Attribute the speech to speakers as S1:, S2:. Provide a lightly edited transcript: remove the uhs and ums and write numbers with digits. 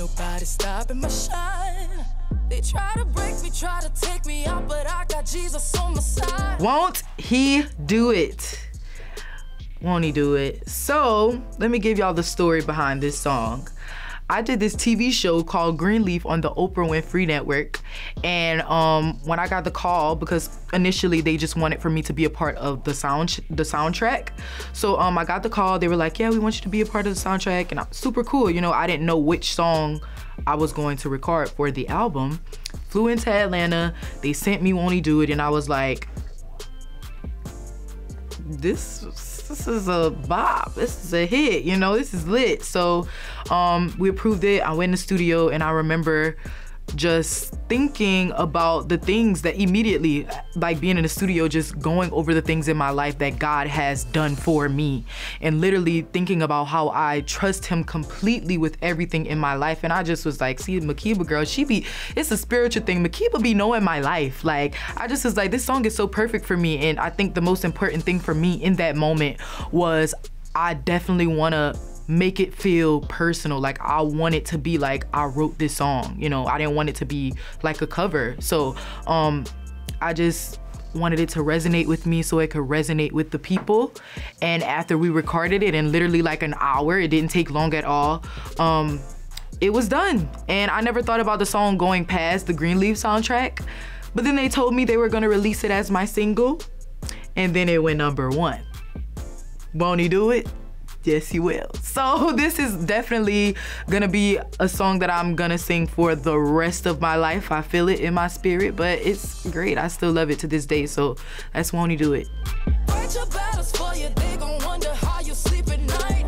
S1: nobody stopping my shine. They try to break me, try to take me out, but I got Jesus on my side.
S2: Won't he do it? Won't he do it? So let me give y'all the story behind this song. I did this TV show called Greenleaf on the Oprah Winfrey Network, and when I got the call, because initially they just wanted for me to be a part of the soundtrack. So I got the call. They were like, "Yeah, we want you to be a part of the soundtrack," and I'm super cool. You know, I didn't know which song I was going to record for the album. Flew into Atlanta. They sent me "Won't He Do It," and I was like, this is a bop, this is a hit, you know, this is lit. So we approved it. I went in the studio, and I remember just thinking about the things that immediately, like being in the studio, just going over the things in my life that God has done for me, and literally thinking about how I trust him completely with everything in my life. And I just was like, see, Makiba girl, it's a spiritual thing. Makiba be knowing my life. Like, I just was like, this song is so perfect for me. And I think the most important thing for me in that moment was I definitely want to make it feel personal. Like, I want it to be like I wrote this song, you know. I didn't want it to be like a cover. So I just wanted it to resonate with me so it could resonate with the people. And after we recorded it in literally like an hour, it didn't take long at all, it was done. And I never thought about the song going past the Greenleaf soundtrack, but then they told me they were gonna release it as my single, and then it went #1. Won't he do it? Yes, he will. So this is definitely gonna be a song that I'm gonna sing for the rest of my life. I feel it in my spirit, but it's great. I still love it to this day. So that's Won't He Do It.
S1: Fight your battles for you, they gon' wonder how you sleep at night.